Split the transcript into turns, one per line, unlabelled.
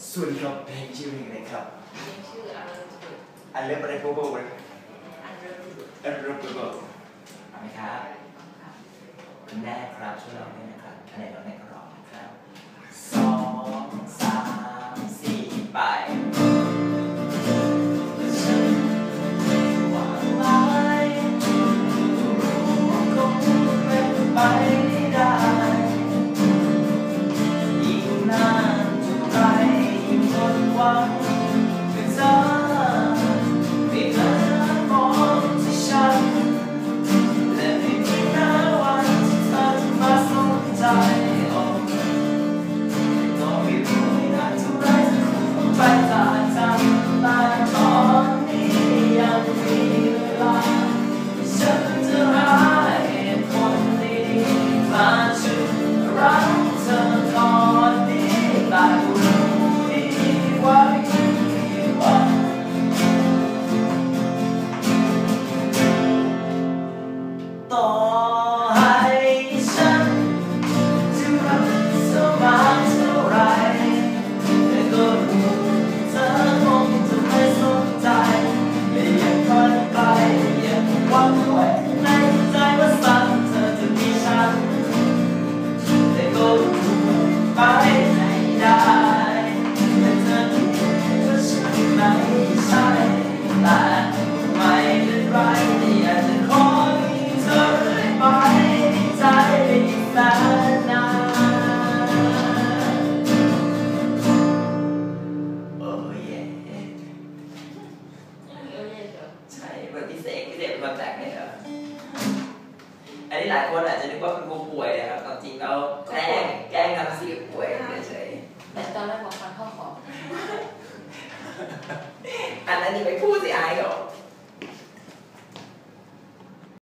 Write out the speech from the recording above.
สวัสดีครับเพลงชื่อเพลงอะไรครับ
เพลงชื่ออะไร
อันเริ่มอะไรโบโบเลย
อันเริ่ม
อันเริ่มโบโบเอาไหมครับคุณแม่ครับช่วยเราด้วยนะครับคะแนนเราแม่ก็ร้องนะครับ2 3 4ไปมาแต่งเนี่ยอันนี้หลายคนอาจจะนึกว่าเป็นป่วยนะครับตอนจริงเราแกล้งทำซีป่วยเฉย
แต่ตอนแรกบอกฟังข้อขอ
อันนั้นนี่ไม่พูดสิอายเหรอ